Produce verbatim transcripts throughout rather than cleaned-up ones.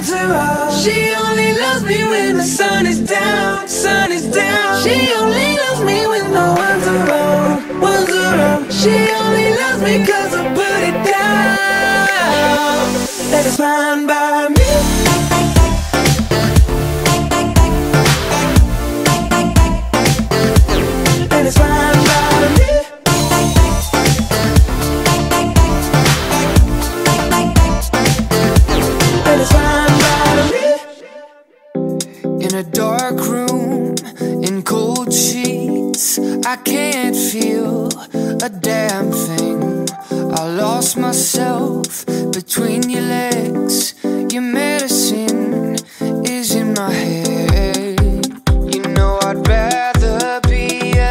wants her all. She only loves me when the sun is down, sun is down. She only loves me when no one's around, one's around. She only loves me cause I put it down. That is fine by me. And it's fine by me. And it's fine by me. In a dark room, in cold sheets, I can't feel a damn thing. I lost myself between your legs. Your medicine is in my head. You know I'd rather be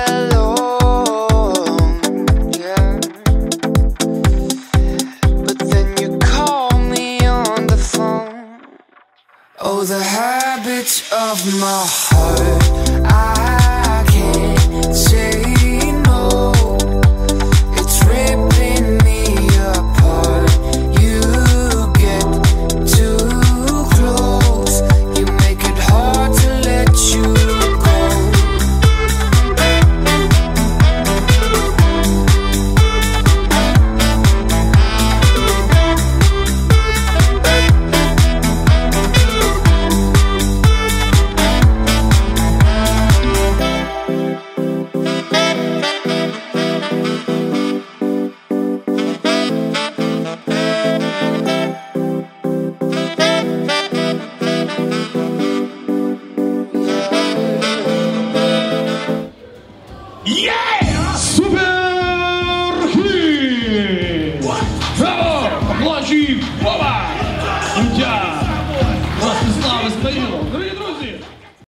alone, yeah. But then you call me on the phone. Oh, the habits of my heart.